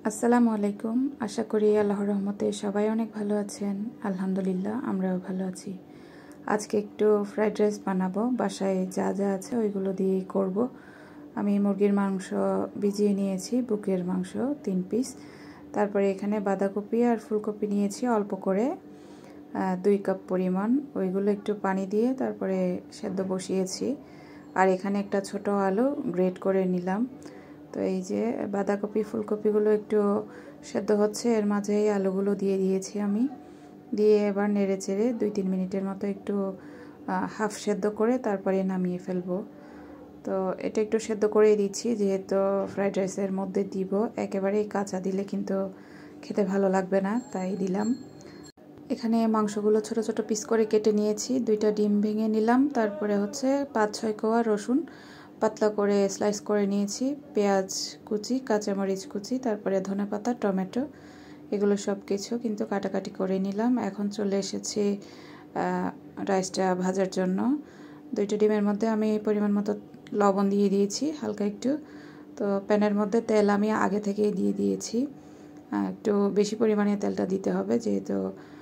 আসসালামু আলাইকুম। আশা করি আল্লাহর রহমতে সবাই অনেক ভালো আছেন। আলহামদুলিল্লাহ আমরাও ভালো আছি। আজকে একটু ফ্রাইড রাইস বানাবো। বাসায় যা যা আছে ওইগুলো দিয়েই করব। আমি মুরগির মাংস ভিজিয়ে নিয়েছি, বুকের মাংস 3 পিস। তারপরে এখানে বাঁধাকপি আর ফুলকপি নিয়েছি অল্প করে, 2 কাপ পরিমাণ। ওইগুলো একটু পানি দিয়ে তারপরে সেদ্ধ বসিয়েছি। আর এখানে একটা ছোট আলু গ্রেট করে নিলাম। তো এই যে বাঁধাকপি ফুলকপিগুলো একটু সেদ্ধ হচ্ছে, এর মাঝেই আলুগুলো দিয়ে দিয়েছি আমি। দিয়ে এবার নেড়ে চেড়ে 2-3 মিনিটের মতো একটু হাফ সেদ্ধ করে তারপরে নামিয়ে ফেলবো। তো এটা একটু সেদ্ধ করেই দিচ্ছি, যেহেতু ফ্রাইড রাইসের মধ্যে দিব। একেবারেই কাঁচা দিলে কিন্তু খেতে ভালো লাগবে না, তাই দিলাম। এখানে মাংসগুলো ছোট ছোট পিস করে কেটে নিয়েছি। 2টা ডিম ভেঙে নিলাম। তারপরে হচ্ছে 5-6 কোয়া রসুন পাতলা করে স্লাইস করে নিয়েছি। পেঁয়াজ কুচি, কাঁচামরিচ কুচি, তারপরে ধনেপাতা, টমেটো, এগুলো সব কিছু কিন্তু কাটাকাটি করে নিলাম। এখন চলে এসেছি রাইসটা ভাজার জন্য। 2টা ডিমের মধ্যে আমি পরিমাণ মতো লবণ দিয়ে দিয়েছি, হালকা একটু। তো প্যানের মধ্যে তেল আমি আগে থেকেই দিয়ে দিয়েছি। একটু বেশি পরিমাণে তেলটা দিতে হবে, যেহেতু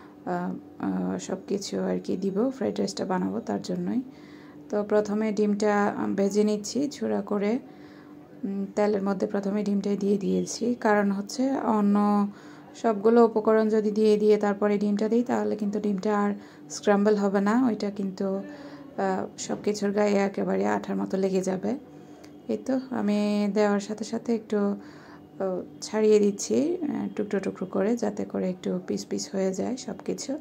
সব কিছু আর কি দিব, ফ্রাইড রাইসটা বানাবো তার জন্যই। তো প্রথমে ডিমটা ভেজে নিচ্ছি ঝুরা করে। তেলের মধ্যে প্রথমে ডিমটাই দিয়ে দিয়েছি, কারণ হচ্ছে অন্য সবগুলো উপকরণ যদি দিয়ে তারপরে ডিমটা দিই, তাহলে কিন্তু ডিমটা আর স্ক্রাম্বল হবে না, ওইটা কিন্তু সব কিছুর গায়ে একেবারে আঠার মতো লেগে যাবে। এই তো আমি দেওয়ার সাথে সাথে একটু ছাড়িয়ে দিচ্ছি টুকরো টুকরো করে, যাতে করে একটু পিস পিস হয়ে যায় সব কিছু।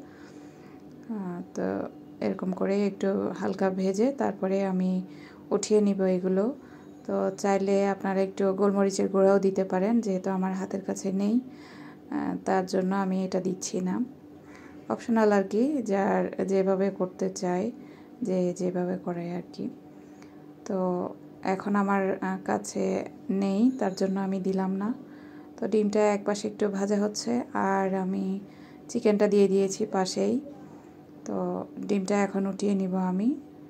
তো এরকম করে একটু হালকা ভেজে তারপরে আমি উঠিয়ে নিব এগুলো। তো চাইলে আপনারা একটু গোলমরিচের গুঁড়াও দিতে পারেন, যেহেতু আমার হাতের কাছে নেই, তার জন্য আমি এটা দিচ্ছি না। অপশনাল আর কি, যার যেভাবে করতে চায়, যেভাবে করে আর কি। তো এখন আমার কাছে নেই, তার জন্য আমি দিলাম না। তো ডিমটা এক পাশে একটু ভাজা হচ্ছে, আর আমি চিকেনটা দিয়ে দিয়েছি পাশেই। তো ডিমটা এখন উঠিয়ে নিব আমি।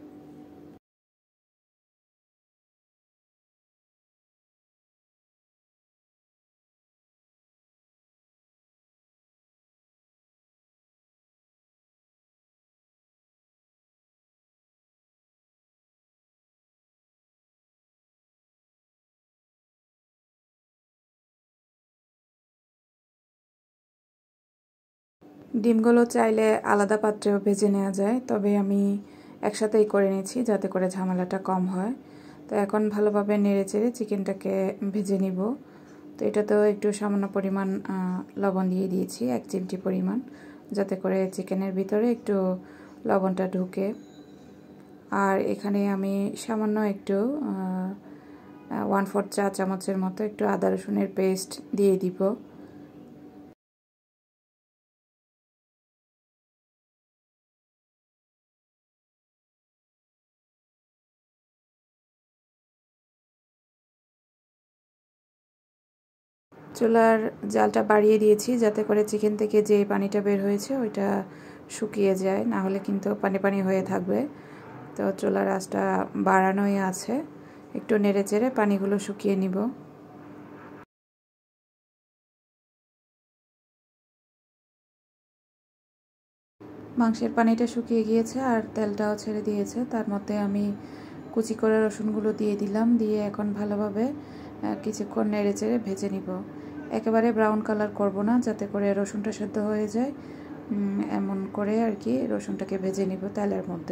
ডিমগুলো চাইলে আলাদা পাত্রেও ভেজে নেওয়া যায়, তবে আমি একসাথেই করে নিয়েছি যাতে করে ঝামেলাটা কম হয়। তো এখন ভালোভাবে নেড়ে চেড়ে চিকেনটাকে ভেজে নিব। তো এটাতেও একটু সামান্য পরিমাণ লবণ দিয়ে দিয়েছি, 1 চিমটি পরিমাণ, যাতে করে চিকেনের ভিতরে একটু লবণটা ঢুকে। আর এখানে আমি সামান্য একটু 1/4 চা চামচের মতো একটু আদা রসুনের পেস্ট দিয়ে দিব। চুলার জালটা বাড়িয়ে দিয়েছি, যাতে করে চিকেন থেকে যে পানিটা বের হয়েছে ওইটা শুকিয়ে যায়, না হলে কিন্তু পানি পানি হয়ে থাকবে। তো চুলার আঁচটা বাড়ানোই আছে, একটু নেড়ে চেড়ে পানিগুলো শুকিয়ে নিব। মাংসের পানিটা শুকিয়ে গিয়েছে আর তেলটাও ছেড়ে দিয়েছে। তার মধ্যে আমি কুচি করে রসুনগুলো দিয়ে দিলাম, দিয়ে এখন ভালোভাবে কিছুক্ষণ নেড়ে চেড়ে ভেজে নিব। একেবারে ব্রাউন কালার করব না, যাতে করে রসুনটা সেদ্ধ হয়ে যায়, এমন করে আর কি রসুনটাকে ভেজে নিব তেলের মধ্যে।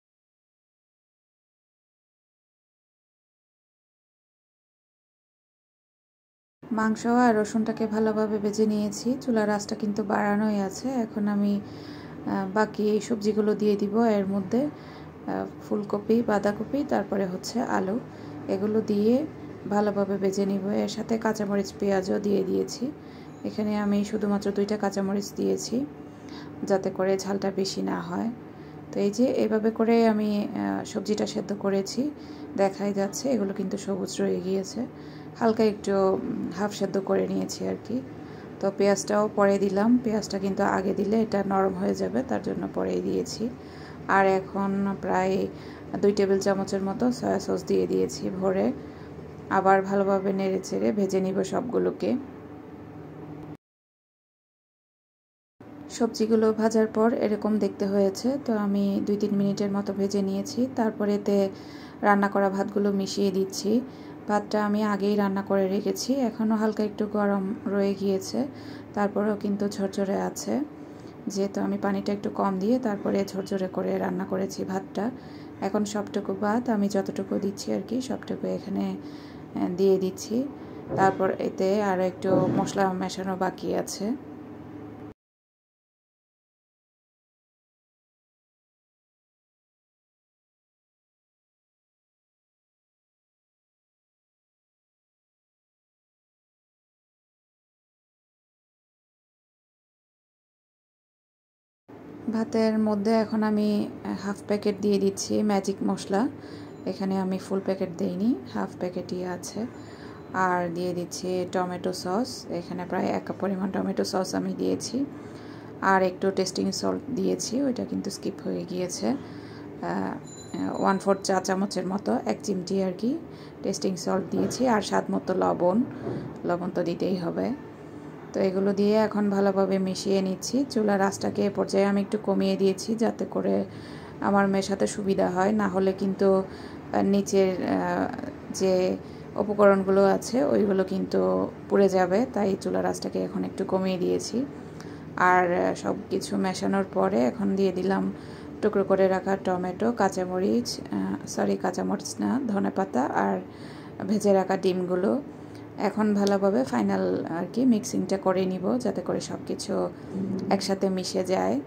মাংস আর রসুনটাকে ভালোভাবে ভেজে নিয়েছি। চুলার আঁচটা কিন্তু বাড়ানোই আছে। এখন আমি বাকি সবজিগুলো দিয়ে দিব এর মধ্যে। ফুলকপি, বাঁধাকপি, তারপরে হচ্ছে আলু, এগুলো দিয়ে ভালোভাবে ভেজে নিব। এর সাথে কাঁচামরিচ পেঁয়াজও দিয়ে দিয়েছি। এখানে আমি শুধুমাত্র 2টা কাঁচামরিচ দিয়েছি, যাতে করে ঝালটা বেশি না হয়। তো এই যে এভাবে করে আমি সবজিটা সেদ্ধ করেছি, দেখাই যাচ্ছে এগুলো কিন্তু সবুজ রয়ে গিয়েছে। হালকা একটু হাফ সেদ্ধ করে নিয়েছি আর কি। তো পেঁয়াজটাও পরে দিলাম, পেঁয়াজটা কিন্তু আগে দিলে এটা নরম হয়ে যাবে, তার জন্য পরেই দিয়েছি। আর এখন প্রায় 2 টেবিল চামচের মতো সয়া সস দিয়ে দিয়েছি ভরে। আবার ভালোভাবে নেড়ে চেড়ে ভেজে নিব সবগুলোকে। সবজিগুলো ভাজার পর এরকম দেখতে হয়েছে, তো আমি 2-3 মিনিটের মতো ভেজে নিয়েছি। তারপরে এতে রান্না করা ভাতগুলো মিশিয়ে দিচ্ছি। ভাতটা আমি আগেই রান্না করে রেখেছি, এখনও হালকা একটু গরম রয়ে গিয়েছে, তারপরেও কিন্তু ঝরঝরে আছে, যেহেতু আমি পানিটা একটু কম দিয়ে তারপরে ঝরঝরে করে রান্না করেছি ভাতটা। এখন সবটুকু ভাত আমি যতটুকু দিচ্ছি আর কি সবটুকু এখানে দিয়ে দিচ্ছি। তারপর এতে আরও একটু মশলা মেশানো বাকি আছে। ভাতের মধ্যে এখন আমি হাফ প্যাকেট দিয়ে দিচ্ছি ম্যাজিক মশলা। এখানে আমি ফুল প্যাকেট দেইনি, হাফ প্যাকেটই আছে। আর দিয়ে দিচ্ছি টমেটো সস, এখানে প্রায় 1 কাপ পরিমাণ টমেটো সস আমি দিয়েছি। আর একটু টেস্টিং সল্ট দিয়েছি, ওইটা কিন্তু স্কিপ হয়ে গিয়েছে। 1/4 চা চামচের মতো, 1 চিমটি আর কি টেস্টিং সল্ট দিয়েছি। আর স্বাদ মতো লবণ তো দিতেই হবে। তো এগুলো দিয়ে এখন ভালোভাবে মিশিয়ে নিচ্ছি। চুলার আঁচটাকে এ পর্যায়ে আমি একটু কমিয়ে দিয়েছি যাতে করে আমার মেশাতে সুবিধা হয়, না হলে কিন্তু নিচের যে উপকরণগুলো আছে ওইগুলো কিন্তু পুড়ে যাবে, তাই চুলার আঁচটাকে এখন একটু কমিয়ে দিয়েছি। আর সব কিছু মেশানোর পরে এখন দিয়ে দিলাম টুকরো করে রাখা টমেটো, কাঁচামরিচ না, ধনেপাতা আর ভেজে রাখা ডিমগুলো। এখন ভালোভাবে ফাইনাল আর কি মিক্সিংটা করে নিব যাতে করে সব কিছু একসাথে মিশে যায়।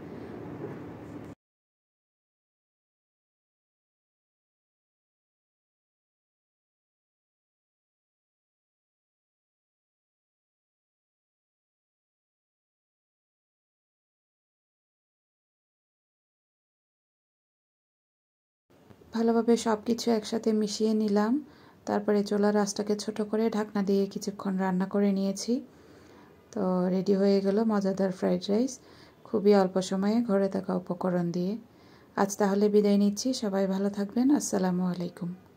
ভালোভাবে সব কিছু একসাথে মিশিয়ে নিলাম। তারপরে চুলার আঁচটাকে ছোট করে ঢাকনা দিয়ে কিছুক্ষণ রান্না করে নিয়েছি। তো রেডি হয়ে গেল মজাদার ফ্রাইড রাইস, খুবই অল্প সময়ে ঘরে থাকা উপকরণ দিয়ে। আজ তাহলে বিদায় নিচ্ছি, সবাই ভালো থাকবেন। আসসালামু আলাইকুম।